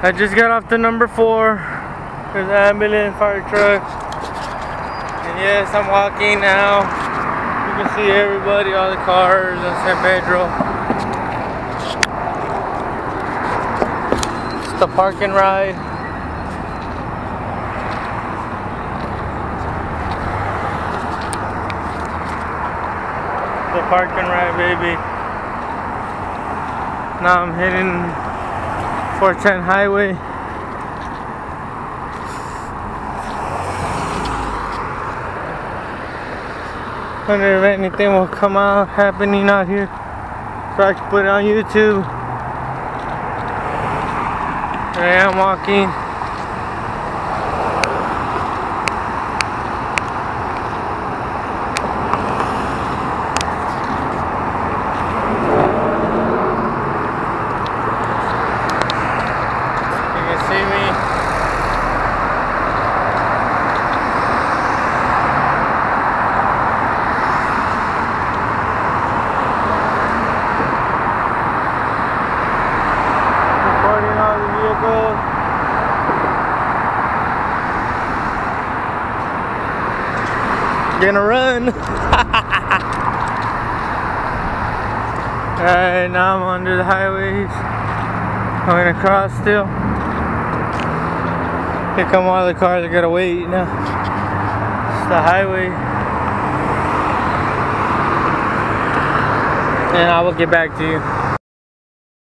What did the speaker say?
I just got off the number 4. There's an ambulance, fire truck. And yes, I'm walking now. You can see everybody, all the cars on San Pedro. It's the park and ride. The park and ride, baby. Now I'm heading 410 highway. Wonder if anything will come out happening out here, so I can put it on YouTube. Here I am walking. You can see me. Recording all the vehicles. Gonna run. Alright, now I'm under the highways. I'm gonna cross still. Here come all the cars. I gotta wait now. It's the highway. And I will get back to you.